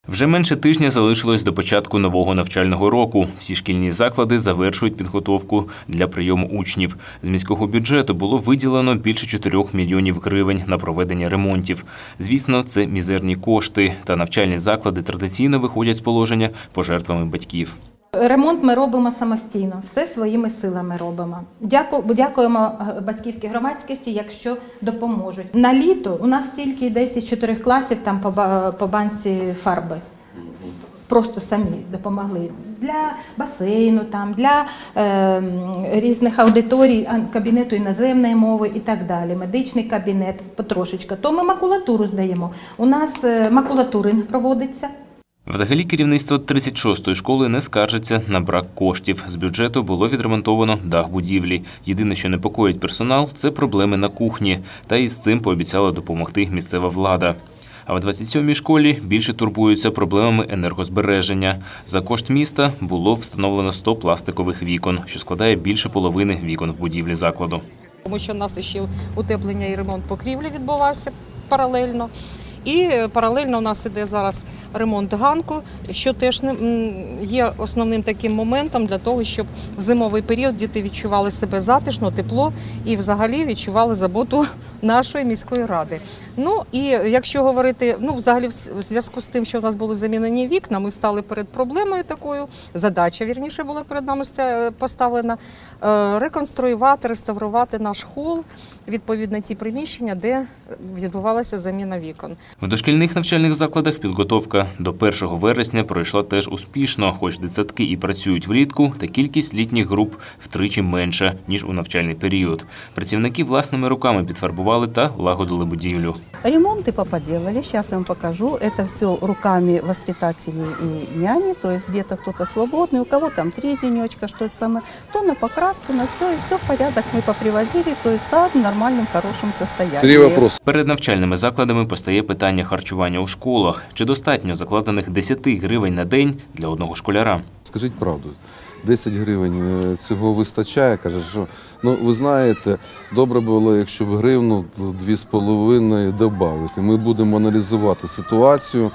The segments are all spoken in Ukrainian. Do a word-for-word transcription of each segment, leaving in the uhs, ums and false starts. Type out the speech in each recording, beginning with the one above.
Вже менше тижня залишилось до початку нового навчального року. Всі шкільні заклади завершують підготовку для прийому учнів. З міського бюджету було виділено більше чотирьох мільйонів гривень на проведення ремонтів. Звісно, це мізерні кошти, та навчальні заклади традиційно виходять з положення пожертвами батьків. Ремонт ми робимо самостійно, все своїми силами робимо. Дяку, дякуємо батьківській громадськості, якщо допоможуть. На літо у нас тільки десь із чотирьох класів там по, по банці фарби. Просто самі допомогли. Для басейну, там, для е, різних аудиторій, кабінету іноземної мови і так далі. Медичний кабінет потрошечка. То ми макулатуру здаємо. У нас макулатуринг проводиться. Взагалі керівництво тридцять шостої школи не скаржиться на брак коштів. З бюджету було відремонтовано дах будівлі. Єдине, що непокоїть персонал – це проблеми на кухні. Та із цим пообіцяла допомогти місцева влада. А в двадцять сьомій школі більше турбуються проблемами енергозбереження. За кошт міста було встановлено сто пластикових вікон, що складає більше половини вікон в будівлі закладу. Тому що в нас ще утеплення і ремонт покрівлі відбувався паралельно. І паралельно у нас іде зараз ремонт ганку, що теж є основним таким моментом для того, щоб в зимовий період діти відчували себе затишно, тепло і взагалі відчували заботу нашої міської ради. Ну і якщо говорити, ну взагалі в зв'язку з тим, що у нас були замінені вікна, ми стали перед проблемою такою, задача, вірніше, була перед нами поставлена, реконструювати, реставрувати наш хол, відповідно ті приміщення, де відбувалася заміна вікон. В дошкільних навчальних закладах підготовка до першого вересня пройшла теж успішно, хоч дитсадки і працюють влітку, та кількість літніх груп втричі менша, ніж у навчальний період. Працівники власними руками підфарбували та лагодили будівлю. Ремонты поподелали, сейчас я вам покажу. Это все руками воспитателей и няни, то есть где-то кто-то свободный, у кого там три денечка, что это самое, то на покраску, на все, и все в порядок мы поприводили, то есть сад в нормальном, хорошем состоянии. Три вопроса. Перед навчальними закладами постає питання харчування у школах. Чи достатньо закладених десять гривень на день для одного школяра? Скажіть правду, десять гривень цього вистачає, каже, що, ну, ви знаєте, добре було, якщо б гривну дві з половиною додати. Ми будемо аналізувати ситуацію,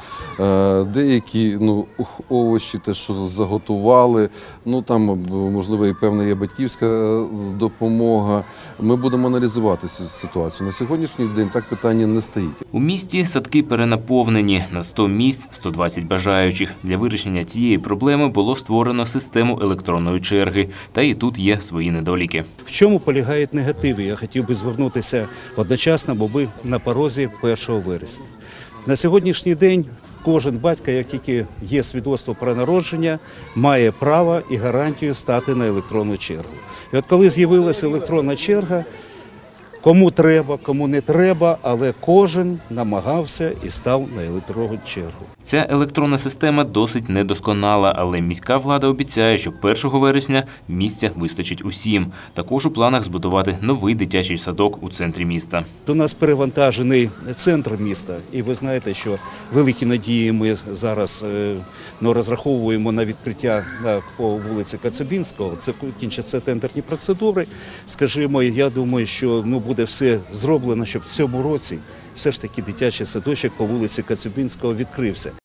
деякі, ну, овочі, те, що заготували, ну, там, можливо, і певна є батьківська допомога. Ми будемо аналізувати ситуацію. На сьогоднішній день так питання не стоїть. У місті садки перенаповнені. На сто місць – сто двадцять бажаючих. Для вирішення цієї проблеми було створено систему електронної черги. Та і тут є свої недоліки. В чому полягають негативи? Я хотів би звернутися одночасно, бо ми на порозі першого вересня. На сьогоднішній день кожен батько, як тільки є свідоцтво про народження, має право і гарантію стати на електронну чергу. І от коли з'явилася електронна черга, кому треба, кому не треба, але кожен намагався і став на електронну чергу. Ця електронна система досить недосконала, але міська влада обіцяє, що першого вересня місця вистачить усім. Також у планах збудувати новий дитячий садок у центрі міста. У нас перевантажений центр міста, і ви знаєте, що великі надії ми зараз ну, розраховуємо на відкриття по вулиці Коцюбинського. Це кінчаться тендерні процедури. Скажімо, я думаю, що ну, буде все зроблено, щоб в цьому році все ж таки дитячий садочок по вулиці Коцюбинського відкрився.